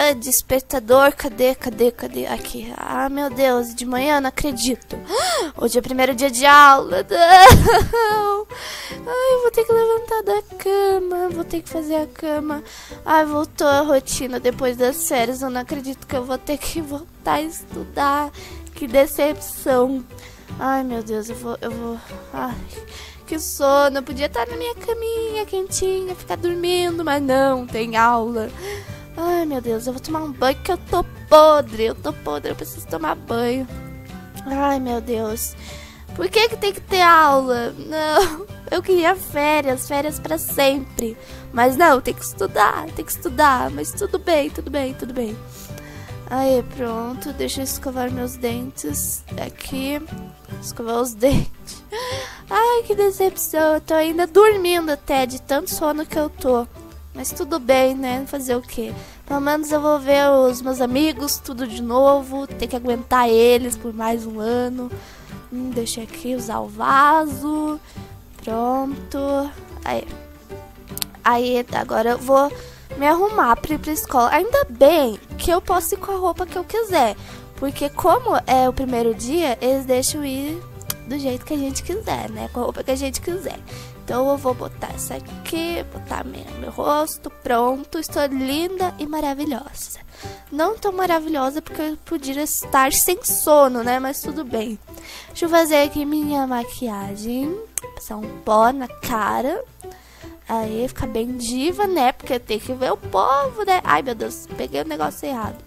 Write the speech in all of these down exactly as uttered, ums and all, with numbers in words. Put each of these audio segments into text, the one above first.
Ah, despertador, cadê, cadê, cadê? Aqui. Ah, meu Deus, de manhã não acredito. Hoje é o primeiro dia de aula. Não. Ai, eu vou ter que levantar da cama. Vou ter que fazer a cama. Ai, voltou a rotina depois das férias. Eu não acredito que eu vou ter que voltar a estudar. Que decepção. Ai, meu Deus, eu vou, eu vou... Ai, que sono. Eu podia estar na minha caminha quentinha, ficar dormindo, mas não, tem aula. Ai, meu Deus, eu vou tomar um banho que eu tô podre. Eu tô podre, eu preciso tomar banho. Ai, meu Deus. Por que que tem que ter aula? Não, eu queria férias, férias pra sempre. Mas não, tem que estudar, tem que estudar. Mas tudo bem, tudo bem, tudo bem. Aí, pronto, deixa eu escovar meus dentes aqui. Escovar os dentes. Ai, que decepção, eu tô ainda dormindo até, de tanto sono que eu tô. Mas tudo bem, né? Fazer o quê? Pelo menos eu vou ver os meus amigos, tudo de novo. Ter que aguentar eles por mais um ano. Hum, deixa aqui usar o vaso. Pronto. Aí. Aí, agora eu vou me arrumar pra ir pra escola. Ainda bem que eu posso ir com a roupa que eu quiser. Porque como é o primeiro dia, eles deixam ir do jeito que a gente quiser, né? Com a roupa que a gente quiser. Então eu vou botar essa aqui, botar meu, meu rosto, pronto. Estou linda e maravilhosa. Não tão maravilhosa porque eu podia estar sem sono, né? Mas tudo bem. Deixa eu fazer aqui minha maquiagem. Passar um pó na cara. Aí fica bem diva, né? Porque tem que ver o povo, né? Ai, meu Deus, peguei o negócio errado.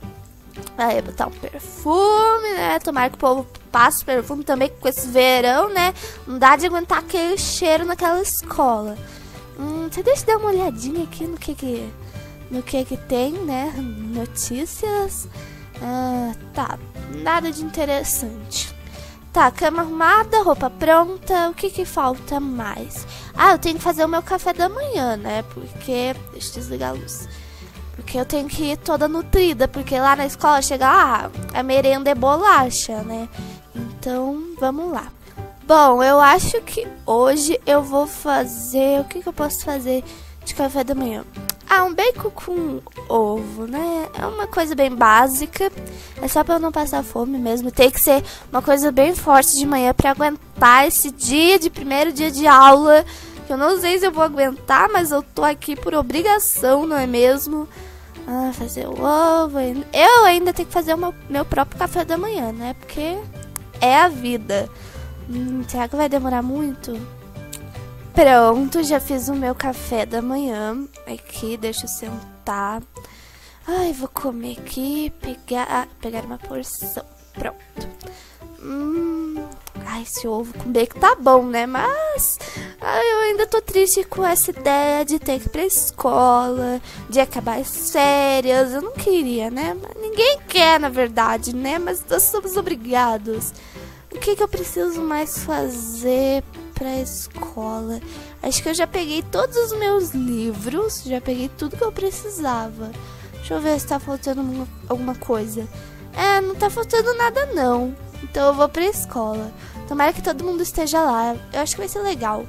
Aí botar um perfume, né? Tomara que o povo passe perfume também com esse verão, né? Não dá de aguentar aquele cheiro naquela escola. Hum, você deixa eu dar uma olhadinha aqui no que que, no que, que tem, né? Notícias. Ah, tá, nada de interessante. Tá, cama arrumada, roupa pronta. O que que falta mais? Ah, eu tenho que fazer o meu café da manhã, né? Porque... Deixa eu desligar a luz. Porque eu tenho que ir toda nutrida. Porque lá na escola chega lá, a merenda é bolacha, né? Então, vamos lá. Bom, eu acho que hoje eu vou fazer... O que que eu posso fazer de café da manhã? Ah, um bacon com ovo, né? É uma coisa bem básica. É só pra eu não passar fome mesmo. Tem que ser uma coisa bem forte de manhã pra aguentar esse dia de primeiro dia de aula. Que eu não sei se eu vou aguentar, mas eu tô aqui por obrigação, não é mesmo? Ah, fazer o ovo. Eu ainda tenho que fazer o meu, meu próprio café da manhã, né? Porque é a vida. Hum, será que vai demorar muito? Pronto, já fiz o meu café da manhã. Aqui, deixa eu sentar. Ai, vou comer aqui. Pegar, ah, pegar uma porção. Pronto. Hum, ai, esse ovo com bacon tá bom, né? Mas ai, eu ainda tô triste com essa ideia de ter que ir pra escola, de acabar as férias. Eu não queria, né? Mas ninguém quer, na verdade, né? Mas nós somos obrigados. O que que eu preciso mais fazer pra escola? Acho que eu já peguei todos os meus livros. Já peguei tudo que eu precisava. Deixa eu ver se tá faltando alguma, alguma coisa. É, não tá faltando nada não. Então eu vou pra escola. Tomara que todo mundo esteja lá. Eu acho que vai ser legal.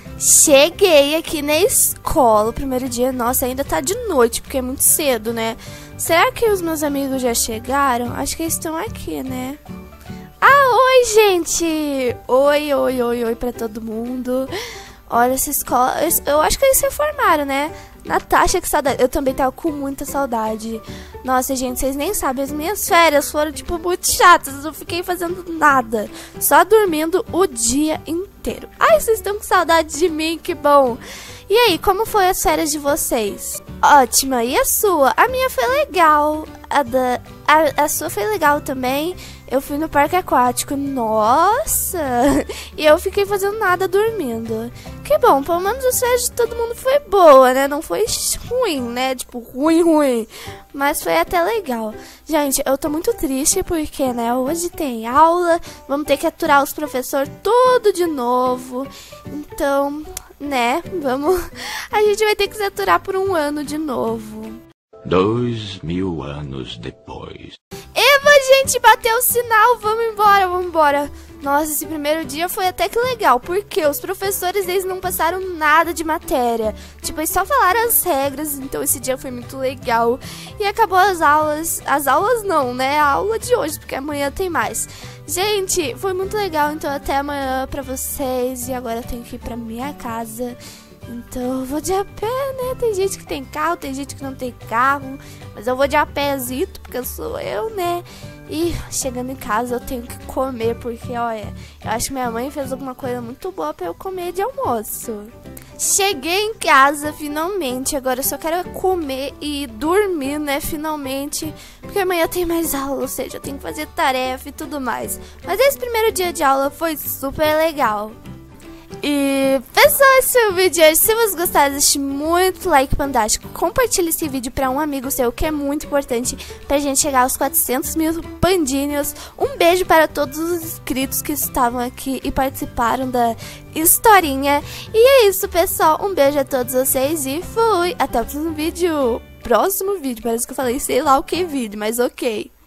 Cheguei aqui na escola. O primeiro dia, nossa, ainda tá de noite, porque é muito cedo, né? Será que os meus amigos já chegaram? Acho que eles estão aqui, né? Ah, oi, gente! Oi, oi, oi, oi pra todo mundo. Olha, essa escola... Eu acho que eles se formaram, né? Natasha, que saudade. Eu também tava com muita saudade. Nossa, gente, vocês nem sabem. As minhas férias foram, tipo, muito chatas. Eu não fiquei fazendo nada. Só dormindo o dia inteiro. Ai, vocês estão com saudade de mim, que bom. E aí, como foi as férias de vocês? Ótima. E a sua? A minha foi legal. A, da... a, a sua foi legal também. Eu fui no parque aquático. Nossa! E eu fiquei fazendo nada dormindo. Que bom, pelo menos as férias de todo mundo foi boa, né? Não foi ruim, né? Tipo, ruim, ruim. Mas foi até legal. Gente, eu tô muito triste porque, né? Hoje tem aula. Vamos ter que aturar os professores tudo de novo. Então, né? Vamos... A gente vai ter que se aturar por um ano de novo. Dois mil anos depois. Eva, gente! Gente, bateu o sinal, vamos embora, vamos embora. Nossa, esse primeiro dia foi até que legal, porque os professores, eles não passaram nada de matéria. Tipo, eles só falaram as regras, então esse dia foi muito legal. E acabou as aulas, as aulas não, né? A aula de hoje, porque amanhã tem mais. Gente, foi muito legal, então até amanhã pra vocês. E agora eu tenho que ir pra minha casa. Então eu vou de a pé, né? Tem gente que tem carro, tem gente que não tem carro. Mas eu vou de a pézito, porque sou eu, né? E chegando em casa eu tenho que comer, porque olha, eu acho que minha mãe fez alguma coisa muito boa pra eu comer de almoço. Cheguei em casa finalmente, agora eu só quero comer e dormir, né, finalmente. Porque amanhã tem mais aula, ou seja, eu tenho que fazer tarefa e tudo mais. Mas esse primeiro dia de aula foi super legal. E pessoal, esse foi o vídeo de hoje. Se vocês gostaram, deixe muito like fantástico. Compartilhe esse vídeo para um amigo seu, que é muito importante pra gente chegar aos quatrocentos mil pandinhos. Um beijo para todos os inscritos que estavam aqui e participaram da historinha. E é isso, pessoal. Um beijo a todos vocês e fui. Até o próximo vídeo. Próximo vídeo, parece que eu falei sei lá o que vídeo, mas ok.